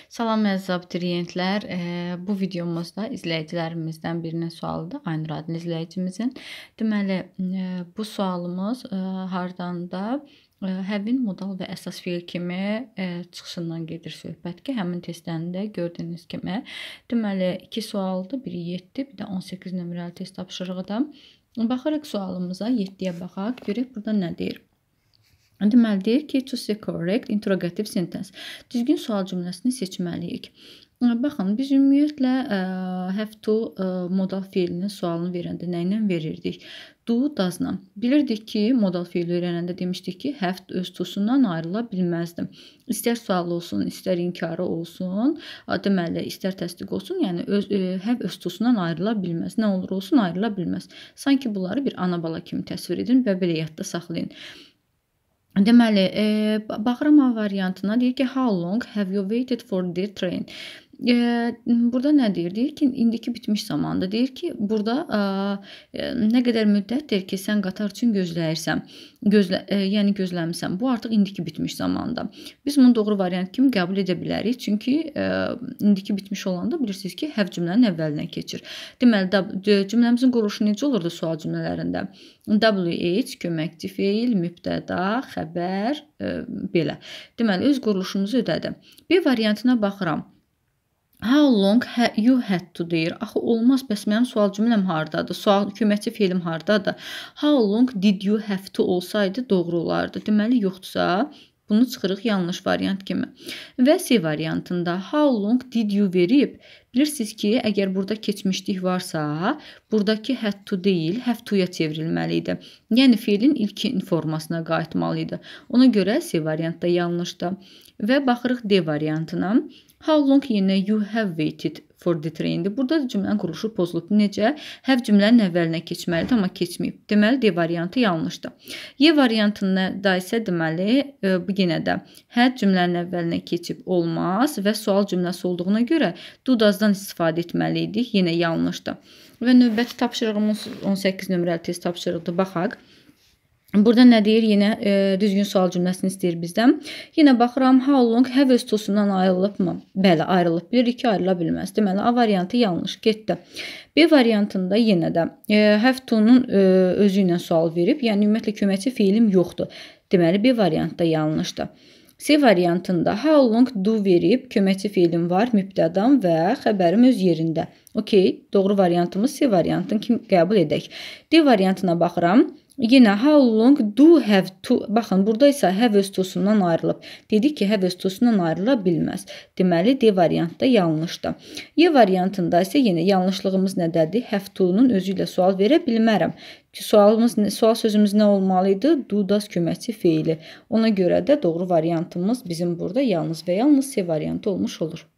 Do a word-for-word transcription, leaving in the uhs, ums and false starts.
Salam əziz abituriyentlər. Eee, Bu videomuzda izləyicilərimizdən birinin sualıdır. Aynur adlı izləyicimizin. Deməli, eee, bu sualımız eee, hardan da eee, həvin modal və əsas feil kimi eee, çıxışından gedir söhbət ki, həmin testlərini də gördüyünüz kimi. Deməli, iki sualdır. Biri yeddi, bir də on səkkiz nömrəli test tapşırığı da. Baxırıq sualımıza, yeddiyə baxaq. Görək burada nə deyir? Deməli, deyir ki, choose the correct interrogative sentence. Düzgün sual cümləsini seçməliyik. Baxın, biz ümumiyyətlə ə, have to ə, modal feilinin sualını verəndə nə ilə verirdik? Do, does-la. Bilirdik ki, modal feili öyrənəndə demişdik ki, have öz tosundan ayrıla bilməzdi. İstər sual olsun, istər inkarı olsun, deməli, istər təsdiq olsun, yəni öz, ə, have öz tosundan ayrıla bilməz. Nə olur olsun, ayrıla bilməz. Sanki bunları bir ana-bala kimi təsvir edin və belə yadda saxlayın. Deməli, e, baxıram A variantına, deyir ki, how long have you waited for the train? E, burada nə deyir? Deyir ki, indiki bitmiş zamanda. Deyir ki, burada e, nə qədər müddətdir ki, sən qatar üçün gözləyirsən, gözlə, e, yəni gözləmirsən. Bu artıq indiki bitmiş zamanda. Biz bunu doğru variant kimi qəbul edə bilərik. Çünki e, indiki bitmiş olanda bilirsiniz ki, have cümlənin əvvəlinə keçir. Deməli, cümləmizin quruluşu necə olurdu sual cümlələrində? W H köməkçi feil, mübtəda, xəbər, e, belə. Deməli, öz quruluşumuzu ödədi. B variantına baxıram. How long you had to deyir. Axı olmaz, bəs mənim sual cümləm hardadır? Sual köməkçi feilim hardadır? How long did you have to olsaydı doğru olardı. Deməli, yoxdursa bunu çıxırıq yanlış variant kimi. Və C variantında how long did you verib? Bilirsiniz ki, əgər burada keçmişlik varsa, buradakı had to deyil, have to-ya çevrilməli idi. Yəni, feilin ilkin formasına qayıtmalı idi. Ona görə C variantda yanlışdır. Və baxırıq D variantına. How long yenə you have waited for the train-dir. Burada cümlənin quruluşu pozulub. Necə? Have cümlənin əvvəlinə keçməlidir, amma keçməyib. Deməli, D variantı yanlışdır. Y variantında isə deməli, bu yenə də had cümlənin əvvəlinə keçib olmaz və sual cümləsi olduğuna görə do does-dan istifadə etməli idik. Yenə yanlışdır. Və növbəti tapşırığımız on səkkiz nömrəli test tapşırıqdır. Baxaq. Burada nə deyir? Yenə e, düzgün sual cümləsini istəyir bizdən. Yenə baxıram, how long have öz tosundan ayrılıbmı? Bəli, ayrılıb. Bilirik ki, ayrıla bilməz. Deməli, A variantı yanlış, getdi. B variantında yenə də e, have to-nun e, özü ilə sual verib. Yəni, ümumiyyətlə, köməkçi feilim yoxdur. Deməli, B variantda yanlışdır. C variantında how long do verib, köməkçi feilim var, mübtədam və xəbərim öz yerində. Okey, doğru variantımız C variantını kimi qəbul edək. D variantına baxıram. Yenə how long do have to, baxın, burada isə have öz tosundan ayrılıb. Dedik ki, have öz tosundan ayrıla bilməz. Deməli, D variantda yanlışdır. Y variantında isə yenə yanlışlığımız nədədir? Have to-nun özü ilə sual verə bilmərəm. Sualımız, sual sözümüz nə olmalı idi? Do, does köməkçi feili. Ona görə də doğru variantımız bizim burada yalnız və yalnız C variantı olmuş olur.